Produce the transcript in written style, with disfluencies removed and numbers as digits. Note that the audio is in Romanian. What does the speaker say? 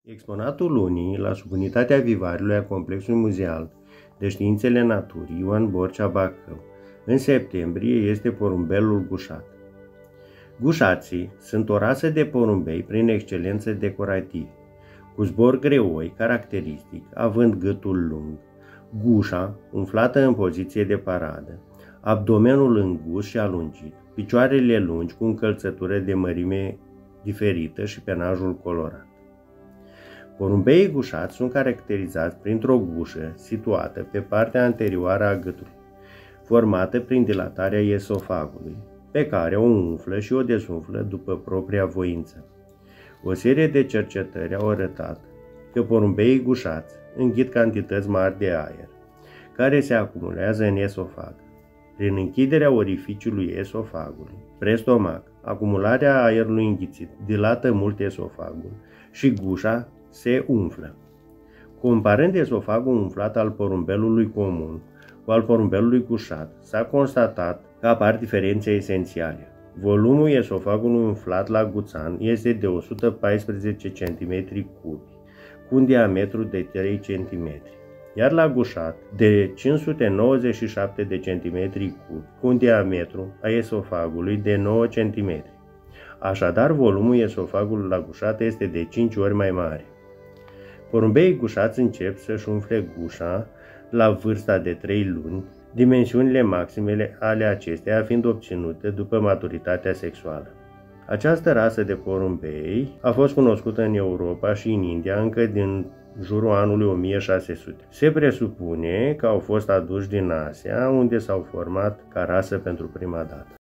Exponatul lunii la subunitatea Vivariului a Complexului Muzeal de Științele Naturii Ioan Borcea Bacău în septembrie este porumbelul gușat. Gușații sunt o rasă de porumbei prin excelență decorativi, cu zbor greoi caracteristic, având gâtul lung, gușa umflată în poziție de paradă, abdomenul îngust și alungit, picioarele lungi cu încălțătură de mărime diferită și penajul colorat. Porumbeii gușați sunt caracterizați printr-o gușă situată pe partea anterioară a gâtului, formată prin dilatarea esofagului, pe care o umflă și o dezumflă după propria voință. O serie de cercetări au arătat că porumbeii gușați înghit cantități mari de aer, care se acumulează în esofag. Prin închiderea orificiului esofagului, spre stomac, acumularea aerului înghițit dilată mult esofagul și gușa se umflă. Comparând esofagul umflat al porumbelului comun cu al porumbelului gușat, s-a constatat că apar diferențe esențiale. Volumul esofagului umflat la guțan este de 114 cm3, cu un diametru de 3 cm, iar la gușat de 597 de cm3, cu un diametru a esofagului de 9 cm. Așadar, volumul esofagului la gușat este de 5 ori mai mare. Porumbeii gușați încep să-și umfle gușa la vârsta de 3 luni, dimensiunile maximele ale acesteia fiind obținute după maturitatea sexuală. Această rasă de porumbei a fost cunoscută în Europa și în India încă din jurul anului 1600. Se presupune că au fost aduși din Asia, unde s-au format ca rasă pentru prima dată.